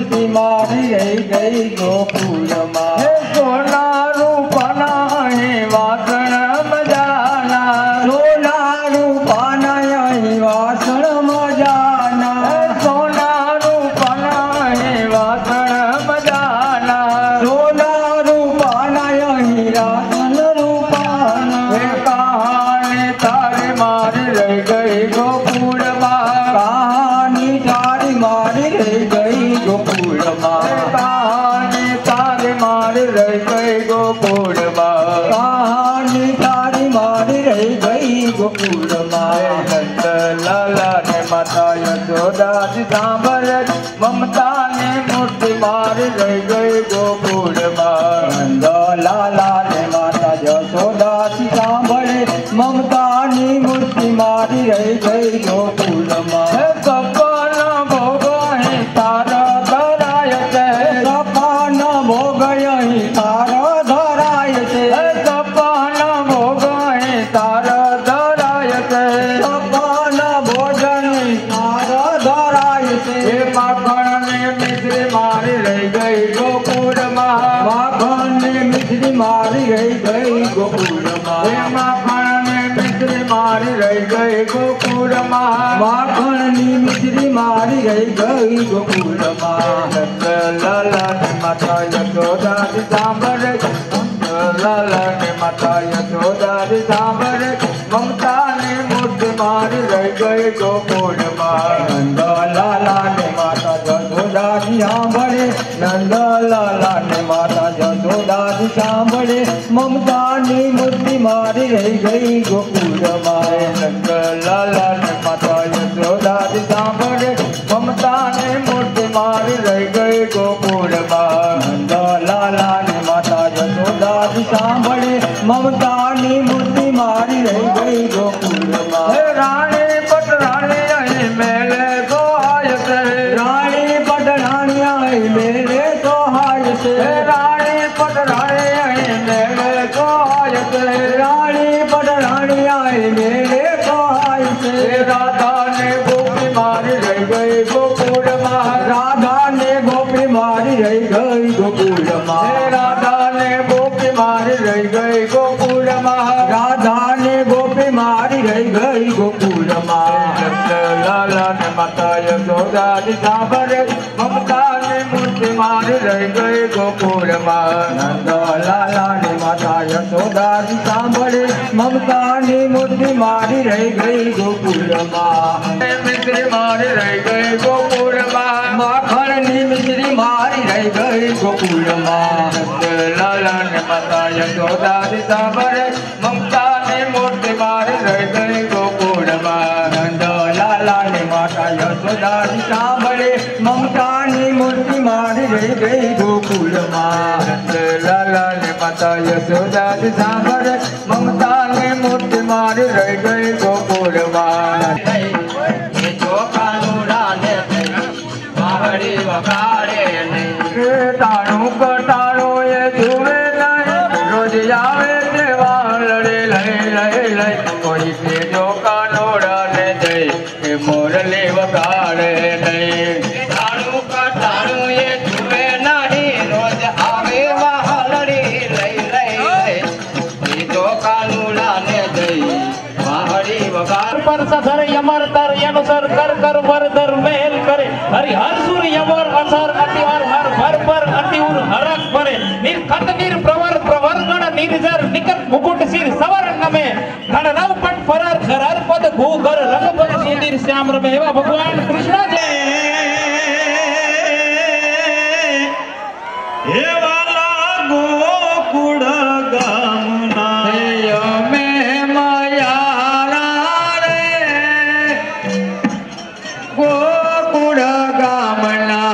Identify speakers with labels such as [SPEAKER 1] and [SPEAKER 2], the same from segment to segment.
[SPEAKER 1] मूर्ति मारी रही गई गोकुल माँ।
[SPEAKER 2] सोना रूपना ही वासण मजाना,
[SPEAKER 1] सोना रूपाना यही वासण मजाना,
[SPEAKER 2] सोना रूपना ही वासण मजाना,
[SPEAKER 1] सोना रूपाना यही रासन रूपाना।
[SPEAKER 2] कहानी तारी मारी रह गई गोकुल माँ,
[SPEAKER 1] कहानी तारी मारी रह गई गोकुल माँ।
[SPEAKER 2] कहानी तारी मारी रह गई गोकुल माँ,
[SPEAKER 1] कहानी तारी मारी रह गई गोकुल माँ।
[SPEAKER 2] नंद लाला ने माता यशोदा जी सांभर, ममता ने मूर्ति मारी रह गई गोकुल माँ।
[SPEAKER 1] नंद लाला ने माता यशोदा जी सांभळे, ममता नी मूर्ति मारी रह गई गोकुल माँ।
[SPEAKER 2] सपन भोगो ही तारा धराय છે,
[SPEAKER 1] सपन भोग यही तारा धराय છે,
[SPEAKER 2] સપન ભોગો ही तारा ધરાય છે,
[SPEAKER 1] सपन भोजन तारा धराय છે।
[SPEAKER 2] એ માખણ ને મિશ્રી મારી રહી ગઈ ગોકુળ માં,
[SPEAKER 1] माखन ने मिश्री मारी रह गई गोकुल
[SPEAKER 2] એ
[SPEAKER 1] माँ।
[SPEAKER 2] માખણ ને મિશ્રી મારી રહી ગઈ ગોકુળ માં।
[SPEAKER 1] माखन नी मिश्री मारी रह गई गोकुल माँ।
[SPEAKER 2] લાલા ને માતા યશોદા જી સાંભળે, લાલા ને માતા યશોદા જી સાંભળે, મમતા ની મૂર્તિ મારી રહી ગઈ ગોકુળ માં।
[SPEAKER 1] नंद लाला ने माता यशोदा जी सांभळे, नंद लाला ने माता यशोदा जी सांभळे, ममता नी मूर्ति मारी रह गई गोकुल माँ।
[SPEAKER 2] લાલા ને માતા યશોદા જી સાંભળે, મમતા ની મૂર્તિ મારી રહી ગઈ ગોકુળ માં।
[SPEAKER 1] नंद लाला ने माता यशोदा जी सांभळे, ममता नी मूर्ति मारी रह गई गोकुल माँ।
[SPEAKER 2] હે રાણી પટરાણી અહીં મેલે ગોહાય છે,
[SPEAKER 1] रानी पटरानी आई मेरे सहाय से,
[SPEAKER 2] હે રાણી પટરાણી અહીં મેલે ગોહાય છે,
[SPEAKER 1] रानी पटरानी आई मेरे सहाय से।
[SPEAKER 2] હે રાધા ને ગોપી મારી રહી ગઈ ગોકુળ માં,
[SPEAKER 1] राधा ने गोपी मारी रह गई गोकुल
[SPEAKER 2] હે
[SPEAKER 1] माँ।
[SPEAKER 2] રાધા ને ગોપી મારી રહી ગઈ ગોકુળ માં।
[SPEAKER 1] राधा ने गोपी मारी रह गई गोकुल माँ।
[SPEAKER 2] લાલા ને માતા યશોદા જી સાંભળે, મમતા ની મૂર્તિ મારી રહી ગઈ ગોકુળ માં।
[SPEAKER 1] नंद लाला ने माता यशोदा जी सांभळे, ममता नी मूर्ति मारी रह गई गोकुल माँ।
[SPEAKER 2] મિશ્રી મારી રહી ગઈ ગોકુળ માં,
[SPEAKER 1] माखन नी मिश्री मारी रह गई गोकुल माँ।
[SPEAKER 2] લાલા ને માતા યશોદા જી સાંભળે, મમતા ની મૂર્તિ મારી રહી ગઈ ગોકુળ માં।
[SPEAKER 1] नंद लाला ने माता यशोदा जी सांभळे, ममता नी मूर्ति मारी रह गई गोकुल माँ।
[SPEAKER 2] લાલા ને માતા યશોદા જી સાંભળે, મમતા ની મૂર્તિ મારી રહી ગઈ ગોકુળ માં। તાણું કટાણું એ જુએ નહીં, રોજ આવે તે વાલડે લઈ લઈ લઈ, કોઈ કે જો કાનોડા ને જઈ એ મોરલી વગાડે નહીં। તાણું કટાણું એ જુએ નહીં, રોજ આવે વાલડી લઈ લઈ લઈ, કોઈ જો કાનોડા ને જઈ વાહડી વગાડ।
[SPEAKER 3] पर सधर यमर तर अनुसर कर कर वर दर मेल करे, हरि हर सुर यमर असर अति और हर भर पर अति उर हरक परे, निर खत निर प्रवर प्रवर गण निर्जर निकट मुकुट सिर सवर्ण में गण रव पट फरर खरर पद घू घर रंग पद सुंदर श्याम रमे। एवा भगवान कृष्ण जय। हे वाला गोकुळ गामना
[SPEAKER 2] में माया गोकुळ गामना,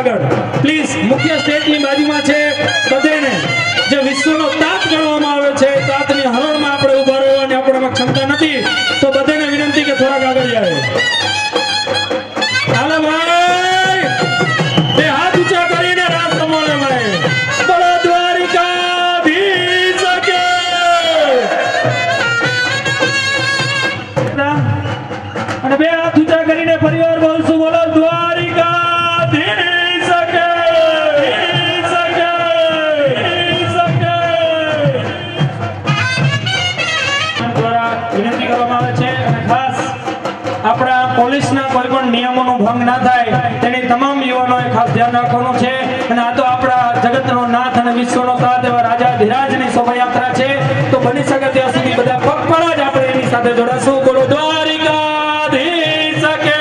[SPEAKER 4] આગળ પ્લીઝ મુખ્ય સ્ટેજની બાજુમાં છે બધાને જે વિશ્વનો તાત ગણવામાં આવે છે તાતની હરોળમાં આપણે ઊભા રહેવાની આપણામાં ક્ષમતા નથી તો બધાને વિનંતી કે થોડાક આગળ જાય હાલો ભાઈ બે હાથ ઊંચા કરીને રાસ રમોને ભાઈ બોલો દ્વારિકાધીશ કે અને બે હાથ ઊંચા કરીને ફરીવાર બોલશું બોલો દ્વારિકાધીશ કે દ્વારા વિનંતી કરવામાં આવે છે અને ખાસ આપણા પોલીસના કોઈ પણ નિયમોનો ભંગ ના થાય તેની તમામ યુવાનોએ ખાસ ધ્યાન રાખવાનું છે અને આ તો આપણા જગતનો નાથ અને વિશ્વનો તાત એવા રાજા ધીરાજની શોભાયાત્રા છે તો બની શકે ત્યાં સુધી બધા પગપાળા જ આપણે એની સાથે જોડાશું બોલો દ્વારિકાધીશ કે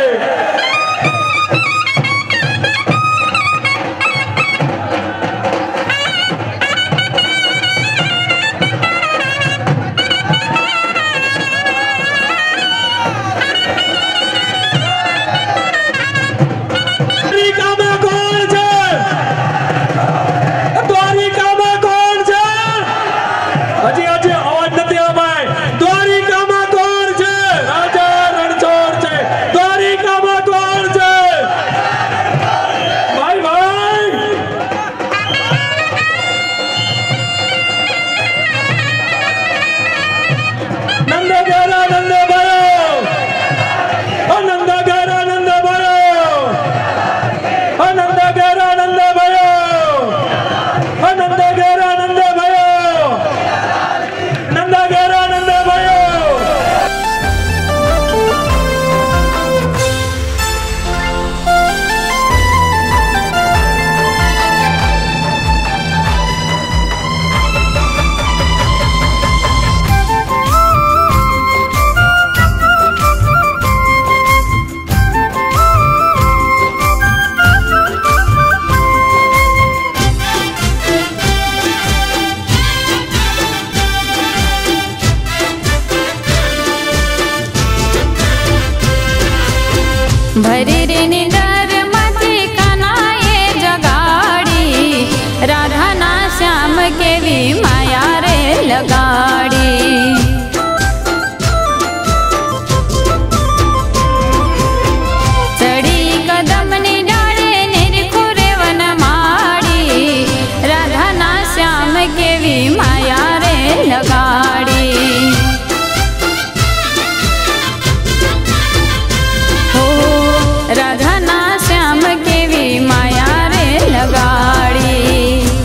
[SPEAKER 5] ભરી રે નિંદર માંથી કાનાએ જગાડી રાધાના શ્યામ કેવી માયા રે લગાડી ચડી કદમની ડાળે નિરખુરે વન માડી રાધાના શ્યામ કેવી માયા રે લગાડી રાધાના શ્યામ કેવી માયા રે લગાડી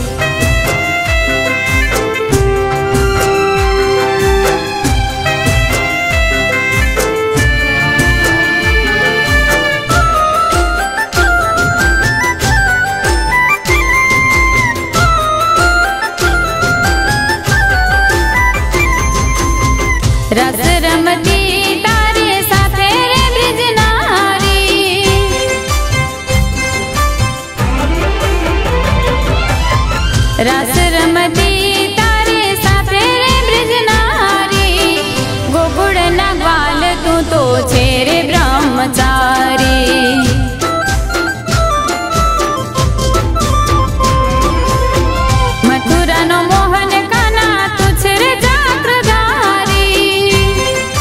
[SPEAKER 5] રસ રમતી તારી સાથે રે બ્રિજનારી રસ રમતી તારી સાથે રે બ્રિજનારી ગોકુળના ગ્વાલ તું તો છે રે બ્રહ્મચારી મથુરાનો મોહન કાના તું છે રે જાત્રધારી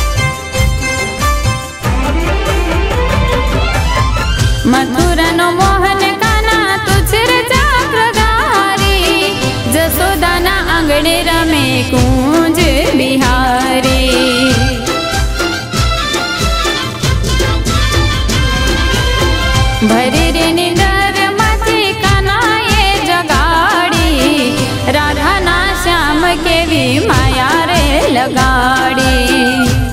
[SPEAKER 5] મથુરાનો મોહન કાના તું છે રે જાત્રધારી જસોદાના આંગણે રમે કુંજ બિહારી ભરી રે નિંદર માંથી કાનાએ જગાડી રાધાના શ્યામ કેવી માયા રે લગાડી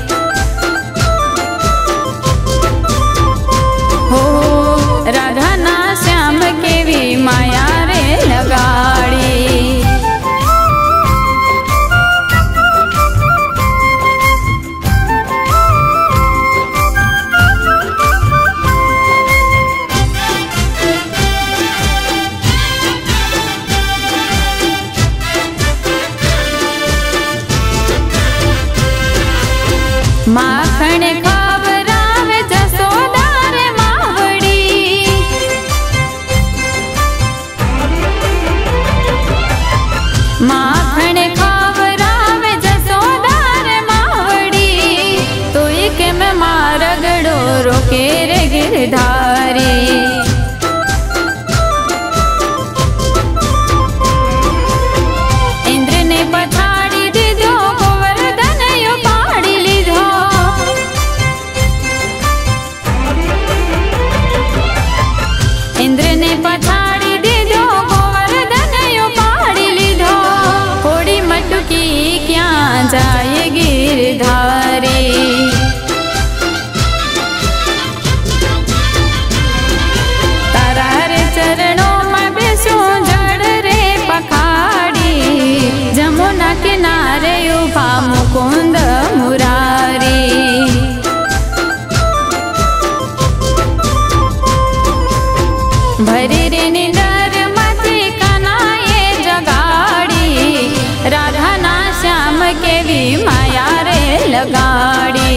[SPEAKER 5] હો રાધાના શ્યામ કેવી માયા રે લગાડી गिरधारी। इंद्र ने पछाड़ी दीधो गोवर्धन उपाड़ी लीधो। इंद्र ने पछाड़ी दीधो गोवर्धन उपाड़ी लीधो। थोड़ी मटकी क्या जाए गिरधारी। तारा रे चरणों में बेसू जड़ रे पखाड़ी। जमुना किनारे उभा मुकुंद मुरारी। भरी रे निंदर मती कनाए जगाड़ी। राधा ना श्याम के भी माया रे लगाड़ी।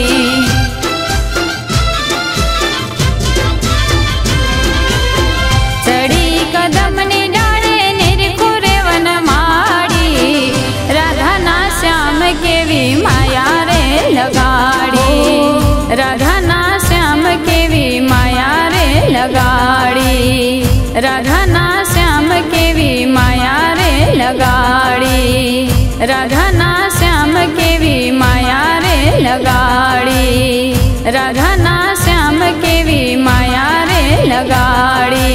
[SPEAKER 5] चढ़ी कदम ने डाले निरखुरे वन माड़ी। राधा ना श्याम के भी माया रे लगाड़ी। राधा ना श्याम के भी माया रे लगाड़ी। राधा ना श्याम के भी माया रे लगाड़ी। राधा ना श्याम के भी माया रे लगाड़ी। राधा ना श्याम के भी माया रे लगाड़ी।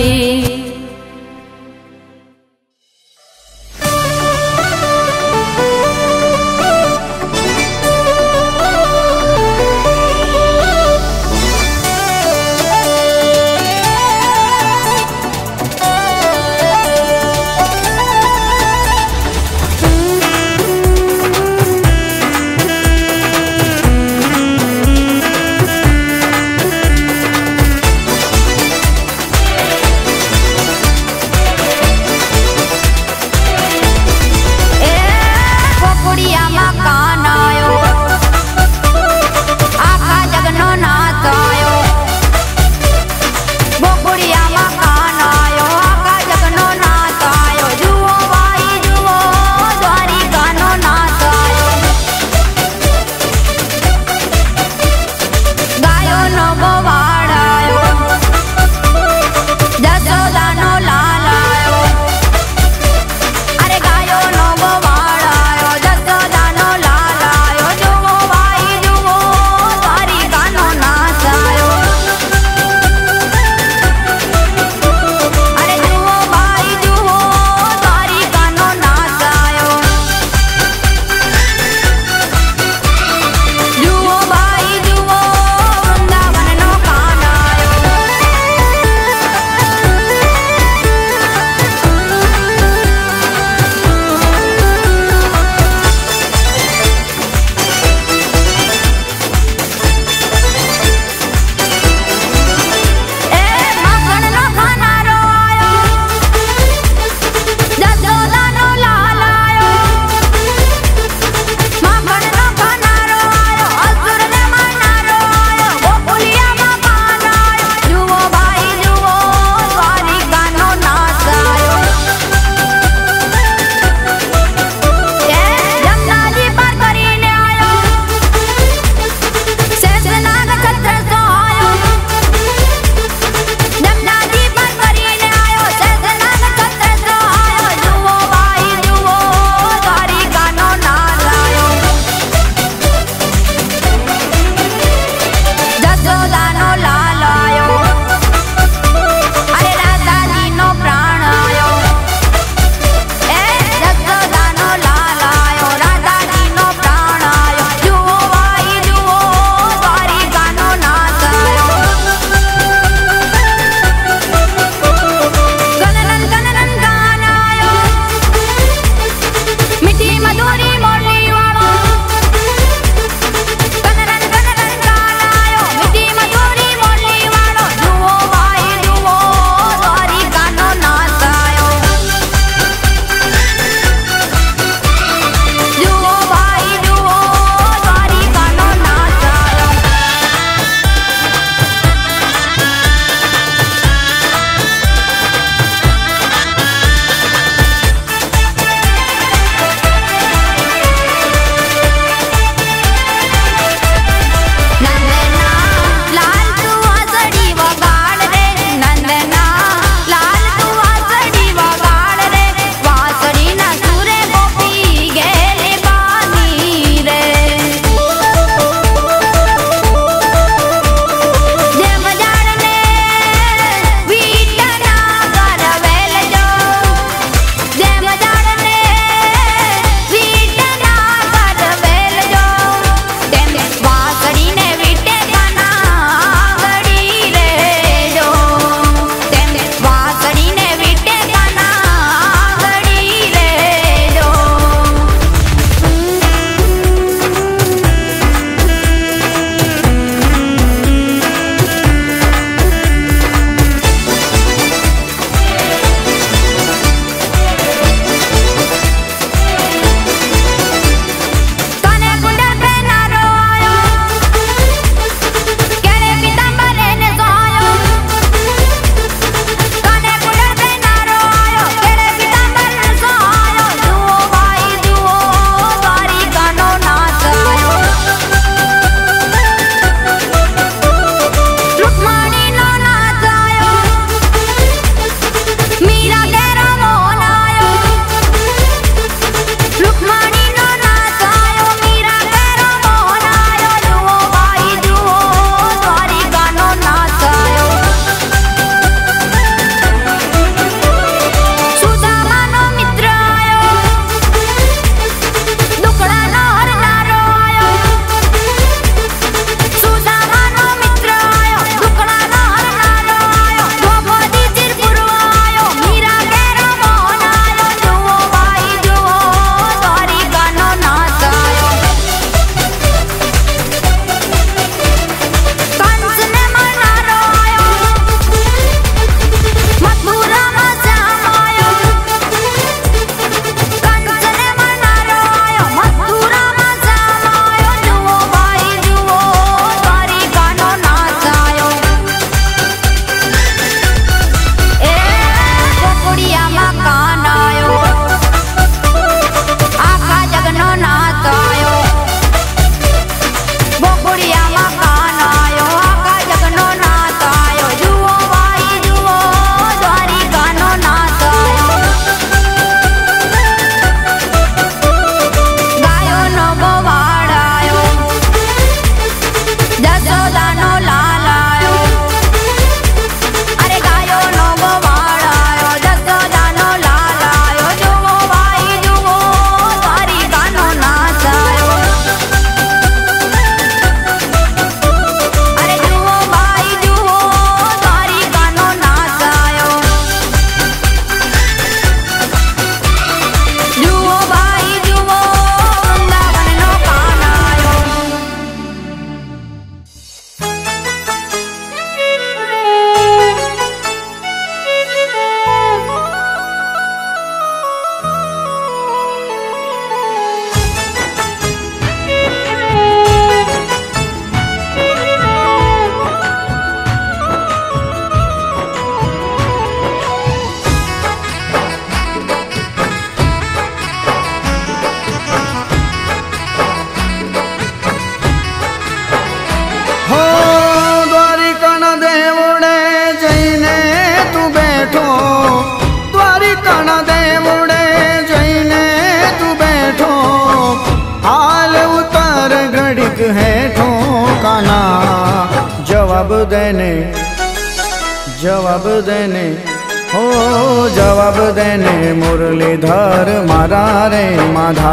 [SPEAKER 6] देने, जवाब देने, हो जवाब देने मुरलीधर मारा रे माधा।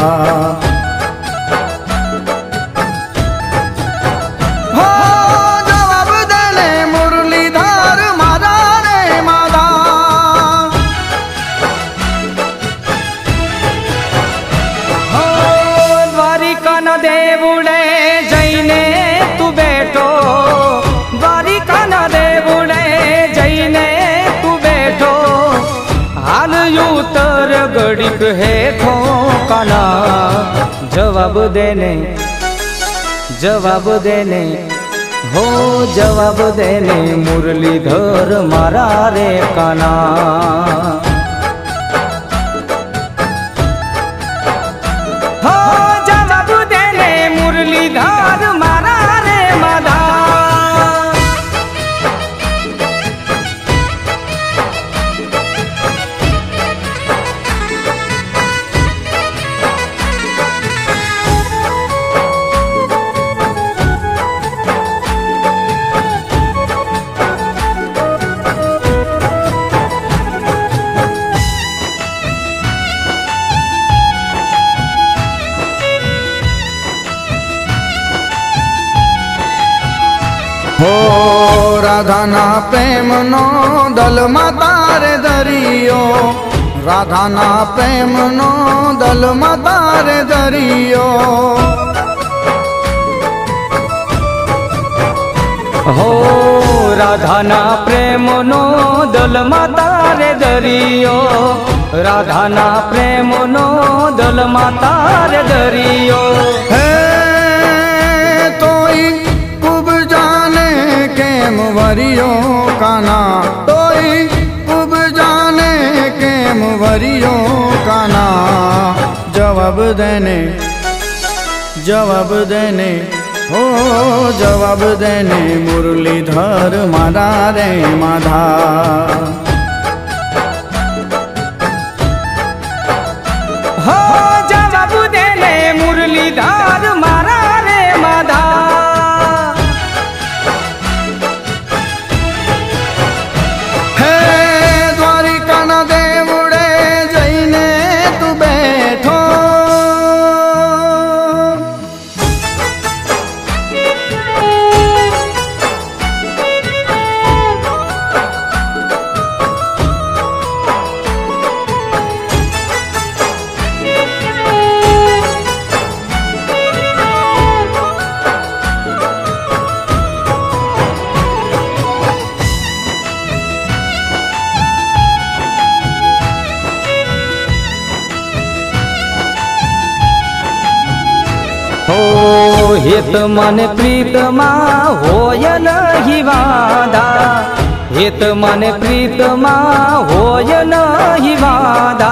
[SPEAKER 6] हो जवाब देने मुरलीधर मारा रे माधा।
[SPEAKER 1] हो द्वारिका न देवुड़े जईने तू बैठो, द्वारिका न देवुड़े जईने तू बैठो, हाल यूतर गड़िक है ठोकाना। जवाब देने, जवाब देने, हो जवाब देने मुरलीधर मारा रे काना। हो जवाब देने मुरलीधर मारा रे माधा।
[SPEAKER 6] हो राधाना प्रेम नो दल मातार दरियो, राधाना प्रेम नो दल मातार दरियो।
[SPEAKER 1] हो राधाना प्रेम नो दल मातार दरियो, राधाना प्रेम नो दल मातार दरियो।
[SPEAKER 6] हे तोई कुब जाने केम वरियो काना, तोई कुब जाने केम वरियो काना। जवाब देने, जवाब देने, हो जवाब देने मुरलीधर मारा रे माधा।
[SPEAKER 1] हो जवाब देने मुरलीधर मारा रे माधा।
[SPEAKER 6] हे द्वारिका न देवुड़े जईने तू बैठो।
[SPEAKER 1] हो हित मन प्रीतमा होय नहीं वादा, हित मन प्रीतमा होय नहीं वादा।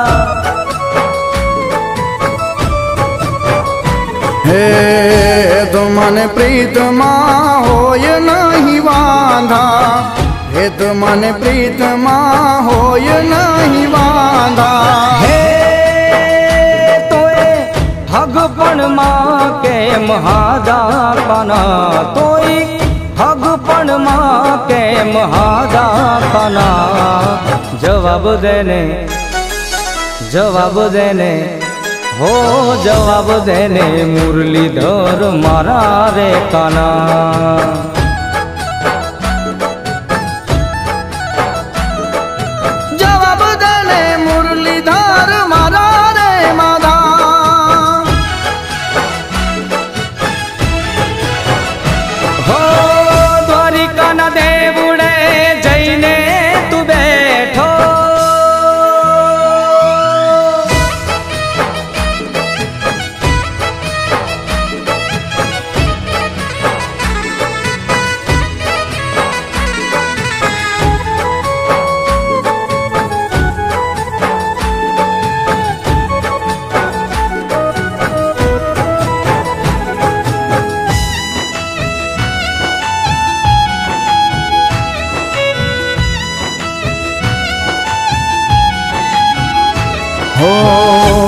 [SPEAKER 6] हे तुमन प्रीतमा होय नहीं वांधा, हे तुमन प्रीतमा होय नहीं वांधा।
[SPEAKER 1] हे तोए हगपण माँ के महादा काना, तोई हगपण माँ के महादा काना। जवाब देने, जवाब देने, हो जवाब देने मुरलीधर मारा रे काना।
[SPEAKER 6] जवाब देने मुरलीधर मारा रे माधा।
[SPEAKER 1] हो द्वारिका न देवुड़े जईने तू बैठो।
[SPEAKER 6] हो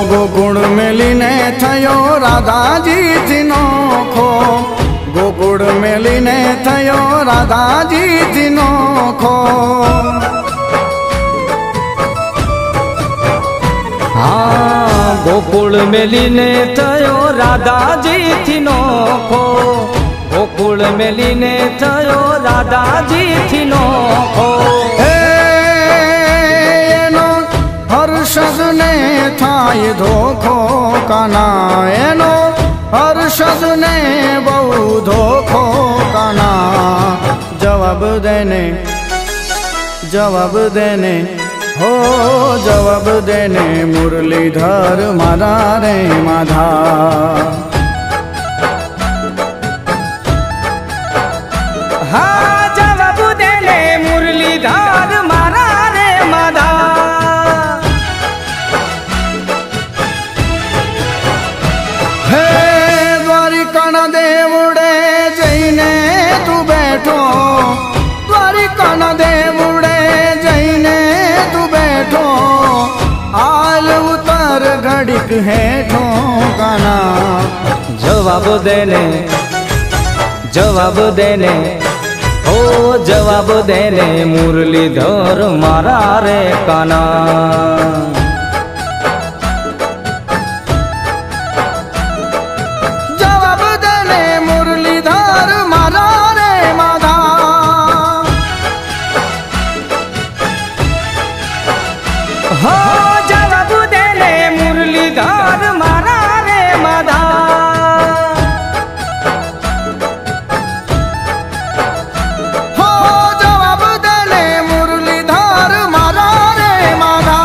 [SPEAKER 6] गोकुड़ में लीने थयो राधाजी जी नोखो, गोकुड़ मेलीने थयो राधाजी थी नोखो।
[SPEAKER 1] हाँ गोकुल मेलीने थयो राधाजी थी नोखो, गोकुल मेलीने थयो राधाजी थी नोखो।
[SPEAKER 6] एनो हर्षद ने थाय धोखो काना, एनो हर्षद ने बहु धोखो काना। जवाब देने हो जवाब देने मुरलीधर मारा रे माधा।
[SPEAKER 1] हाँ जवाब देने मुरलीधर मारा रे माधा।
[SPEAKER 6] हे द्वारिका देवड़े जईने तू बैठो, द्वारिका देवड़े जईने तू बैठो। आल उतर घड़िक है ठोकाना।
[SPEAKER 1] जवाब देने ओ जवाब देने मुरलीधर मारा रे काना।
[SPEAKER 6] जवाब देने मुरलीधर मारा रे माधा।
[SPEAKER 1] हो जवाब देने मुरलीधर मारा रे माधा।
[SPEAKER 6] हो जवाब देने मुरलीधर मारा रे माधा।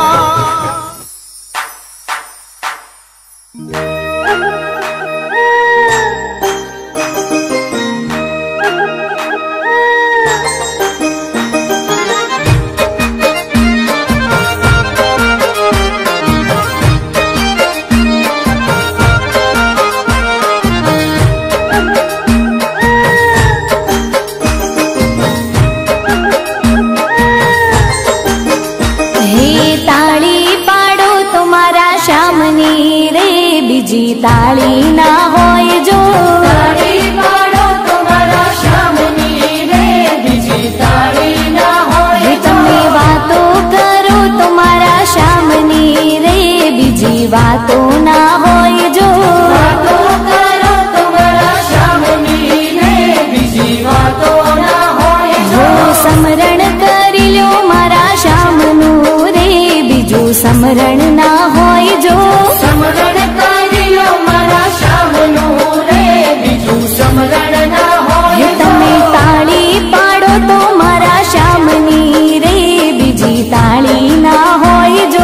[SPEAKER 5] हे ताली पाड़ो तुम्हारा श्यामनी रे, बीजी ताली ना होय जो। ताली पाड़ो तुम्हारा श्यामनी रे, बीजी ताली ना होय जो। तुम्हें बातों करो तुम्हारा श्यामनी रे, बीजी बातों ना होय जो। बातों करो तुम्हारा श्यामनी रे, बीजी बातों ना होय जो। समरण करी लो मारा श्यामनु रे, बीजू समरण ना होय जो। समरण करी लो मारा श्यामनु रे, बीजू समरण ना होय जो। तमे ताली पाड़ो तो मारा श्यामनी रे, बीजी ताली ना होय जो।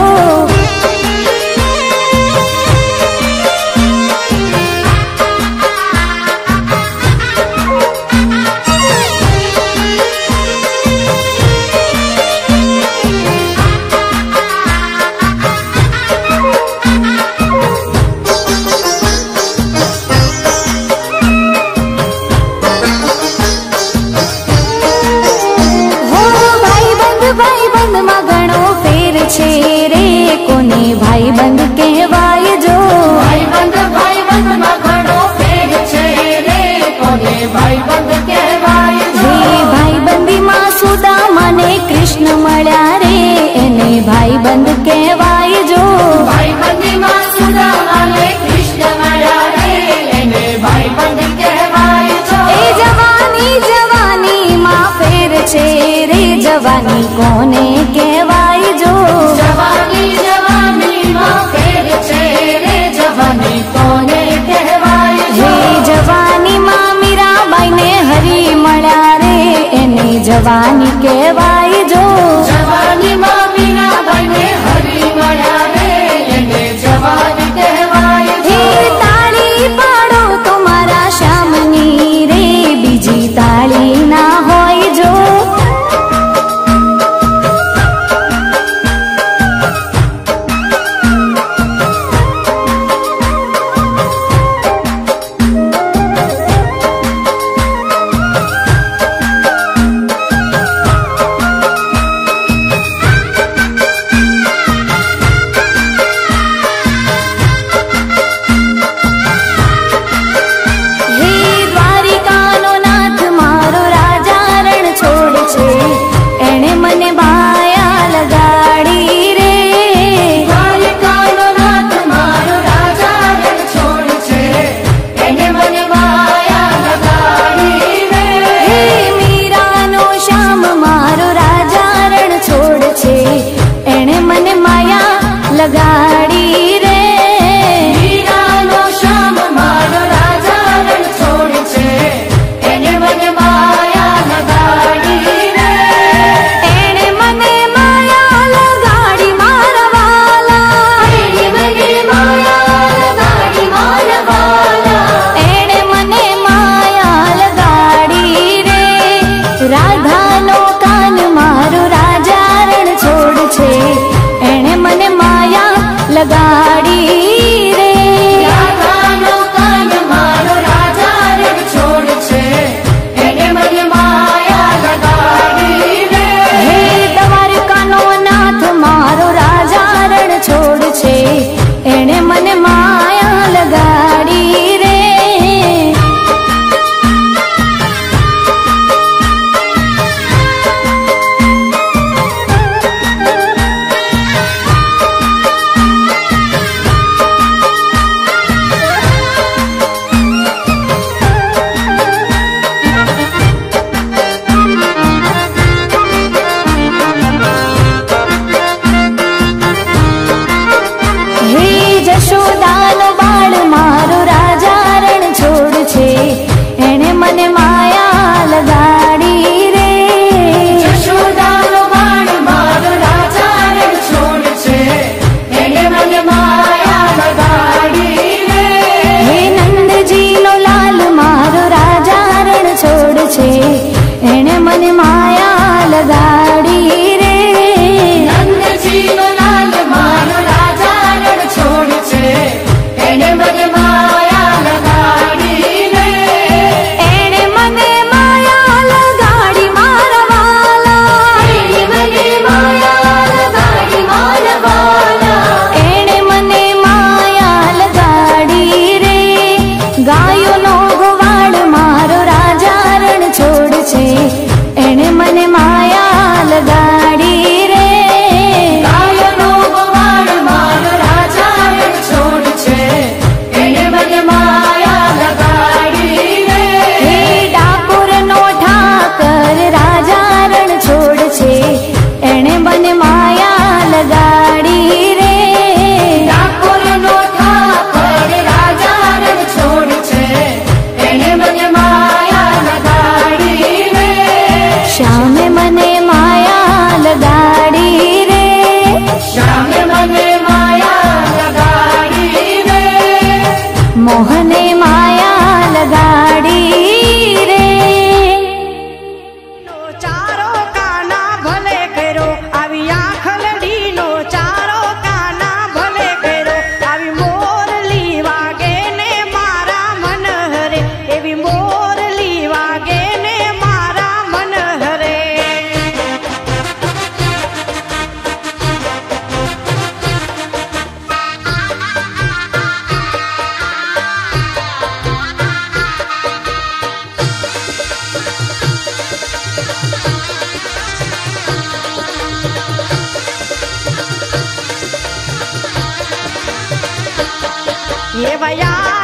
[SPEAKER 5] भाई बंद में घणो फेर छे रे, कोने भाई बंद कहवाय जो। भाई बंद में घणो फेर छे रे, कोने भाई बंद कहवाय जो। भाई बंदी में सुदामा ने कृष्ण मळ्या रे, एने भाई बंद कहवाय जो। भाई बंदी में सुदामा ने कृष्ण मळ्या रे, एने भाई बंद कहवाय जो। ए जवानी जवानी मां फेर छे रे, जवानी कोने कहवाय जो। जवानी जवानी मां फेर छे रे, जवानी कोने कहवाय जो। जवानी मां मीराबाई ने हरी मळ्या रे, एने जवानी कहवाय जो। जवानी मां मीराबाई ने हरी मळ्या रे, एने जवानी कहवाय जो। ताली पाड़ो तुम्हारा श्यामनी रे, बीजी ताली ना होय जो। माया लगाड़ी रे नंद जीव लाल मारो राजा रण छोड़ छे एने मने माया लगाड़ी रे एने मने माया लगाड़ी मारा वाला एने मने माया लगाड़ी मारा वाला एने मने माया लगाड़ी रे गायो नो गोवाड़ मारो राजा रण छोड़ छे एने मने माया लगाड़ी रे गायो नो गोवाड़ मारो राजा रण छोड़ छे एने मने माया लगाड़ी रे हे डाकोर नो ठाकर राजा रण छोड़ छे एने मने माया लगाड़ी रे डाकोर नो ठाकर राजा रण छोड़ छे एने मने माया लगाड़ी रे श्याम मने माया लगाड़ी रे श्याम मने माया लगाड़ी रे मोहने माया लगाड़ी रे
[SPEAKER 7] चारो काना भले करो आवी आखलडी नो चारो काना भले करो आवी मोरली वागे ने मारा मन हरे एवी मोरली वागे ने मारा मन हरे ये भैया